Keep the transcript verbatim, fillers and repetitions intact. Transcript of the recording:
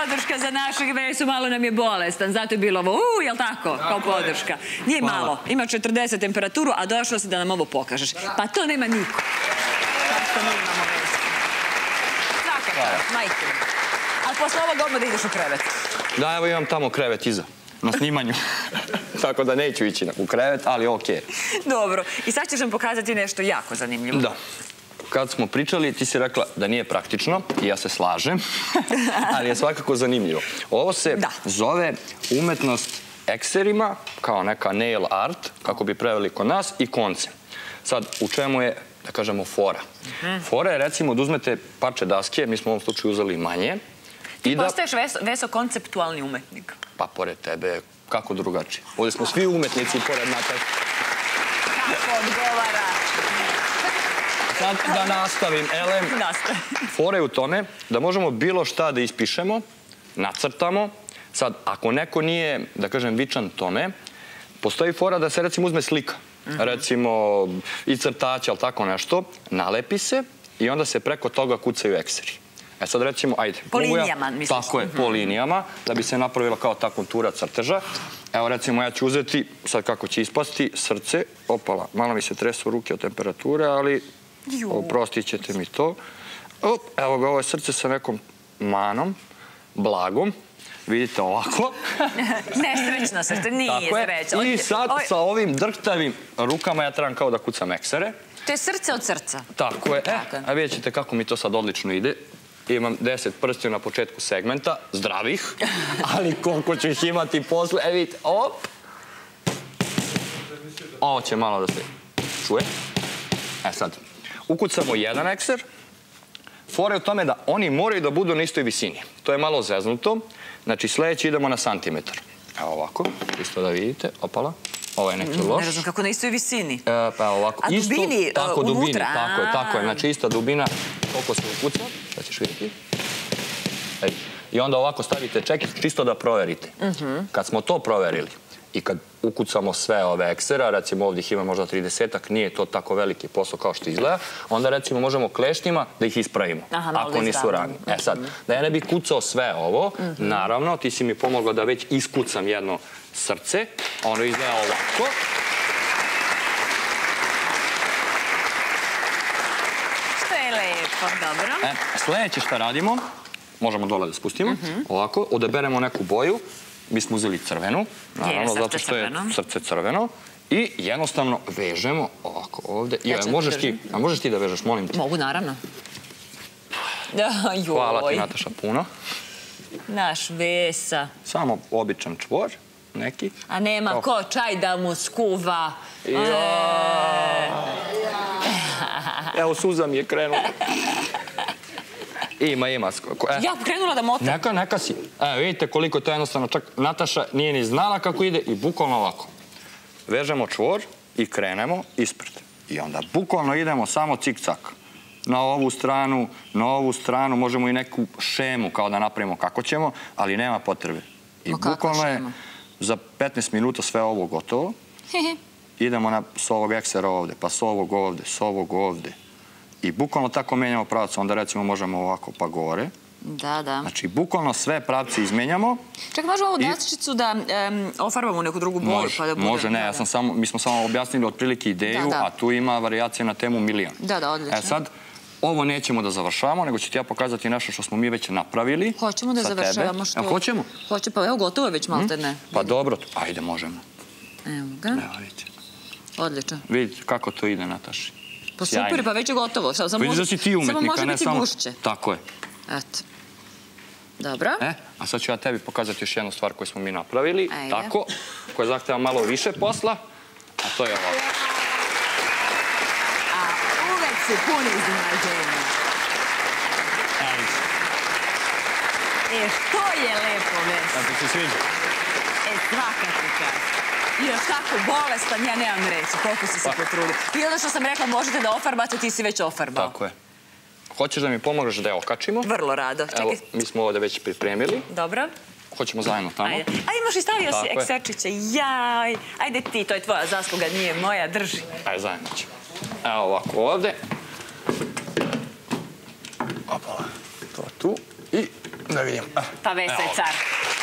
podrška za našeg Vesu, malo nam je bolestan, zato je bilo ovo, uuu, jel tako, kao podrška. Nije malo, ima četrdeset temperaturu, a došao si da nam ovo pokažeš. Pa to nema niko. Tako nemamo Vesu. Svaka čast, majke. Ali posle ovoga odmah da ideš u krevet. Da, evo imam tamo krevet iza, na snimanju. Tako da neću ići u krevet, ali okej. Dobro, i sad ćeš nam pokazati nešto jako zanimljivo. Da. Kad smo pričali, ti si rekla da nije praktično, i ja se slažem, ali je svakako zanimljivo. Ovo se zove umetnost ekserima, kao neka nail art, kako bi preveli kod nas, i konce. Sad, u čemu je, da kažemo, fora? Fora je, recimo, da uzmete parče daske, mi smo u ovom slučaju uzeli manje. Ti postaješ Veso konceptualni umetnik. Pa, pored tebe, kako drugačije? Ovdje smo svi umetnici, pored Nataše. Kako odgovara? Sad da nastavim, Elem. Fora je u tome da možemo bilo šta da ispišemo, nacrtamo. Sad, ako neko nije, da kažem, vičan tome, postoji fora da se, recimo, uzme slika. Recimo, i crtač, ali tako nešto, nalepi se i onda se preko toga kucaju ekseri. E sad, recimo, ajde. Po linijama, misliš? Tako je, po linijama, da bi se napravila kao ta kontura crteža. Evo, recimo, ja ću uzeti, sad kako će ispasti, srce. Opala, malo mi se tresu ruke od temperature, ali oprostit ćete mi to. Evo ga, ovo je srce sa nekom manom, blagom. Vidite ovako. Nesrećno srce, nije srećno. I sad sa ovim drhtavim rukama ja trebam kao da kucam eksere. To je srce od srca. Tako je. A vidjet ćete kako mi to sad odlično ide. Imam deset prstiju na početku segmenta, zdravih, ali koliko ću ih imati posle. E vidite, op. Ovo će malo da se čuje. E sad, ukucamo jedan ekser. Fora je u tome da oni moraju da budu na istoj visini. To je malo zeznuto. Znači, sledeći idemo na santimetar. Evo ovako, isto da vidite. Opala. Ovo je neki loš. Ne razum kako na istoj visini. Pa ovako. A dubini, unutra? Tako je, tako je. Znači, ista dubina, koliko se ukuca. Da ćeš vidjeti. I onda ovako stavite čekić, čisto da proverite. Kad smo to proverili i kad ukucamo sve ove eksera, recimo ovdje ih ima možda tridesetak, nije to tako veliki posao kao što izgleda, onda recimo možemo klešnjima da ih ispravimo, ako nisu rani. E sad, da ja ne bih kucao sve ovo, naravno, ti si mi pomogla da već iskucam jedno srce, ono izgleda ovako. Što je lepo, dobro. Sljedeće što radimo, možemo dole da spustimo, ovako, odaberemo neku boju. Mi smo uzeli crvenu, naravno, zato što je srce crveno. I jednostavno vežemo ovako ovde. A možeš ti da vežeš, molim te? Mogu, naravno. Hvala ti, Nataša, puno. Naš Vesa. Samo običan čvor, neki. A nema ko čaj da mu skuva. Evo, suza mi je krenula. Ima, ima. Ja krenula da motam. Neka, neka si. Evo, vidite koliko je to jednostavno. Čak Nataša nije ni znala kako ide i bukvalno ovako. Vežemo čvor i krenemo ispred. I onda bukvalno idemo samo cik-cak. Na ovu stranu, na ovu stranu. Možemo i neku šemu kao da napravimo kako ćemo, ali nema potrebe. I bukvalno je za petnaest minuta sve ovo gotovo. Idemo s ovog eksera ovde, pa s ovog ovde, s ovog ovde. I bukvalno tako menjamo pravac, onda recimo možemo ovako pa gore. Da, da. Znači, bukvalno sve pravce izmenjamo. Čak, možemo ovu dačicu da ofarbamo u neku drugu boju? Može, ne, mi smo samo objasnili otprilike ideju, a tu ima varijacija na temu milion. Da, da, odlično. E sad, ovo nećemo da završavamo, nego ću ti ja pokazati nešto što smo mi već napravili. Hoćemo da završavamo što? Hoćemo. Hoće, pa evo, gotovo je već malte ne. Pa dobro, ajde, možemo. Evo ga. Evo, vidite. Odlično. Vidite kako to ide, Nataši. Pa super, pa već je gotovo. Vidiš da si ti umetnika, samo može biti gušće. Tako je. Eto. Dobro. E, a sad ću ja tebi pokazati još jednu stvar koju smo mi napravili. Tako, koja zahteva malo više posla, a to je ovo. A uvek su puni iznenađenja. E, što je lepo, Vesa. Kako se sviđa? E, svaka ti čast. I još tako bolestan, ja nemam reći, koliko si se potrudio. I ono što sam rekla, možete da ofarbate, ti si već ofarbao. Tako je. Hoćeš da mi pomožeš da je okačimo? Vrlo rado. Evo, mi smo ovdje već pripremili. Dobro. Hoćemo zajedno tamo. Ajde, imaš i stavio si ekserčiće. Jaj, ajde ti, to je tvoja zasluga, nije moja, drži. Ajde, zajedno ćemo. Evo ovako ovdje. Opala. To tu. I Da vidim. Pa Vesa je car.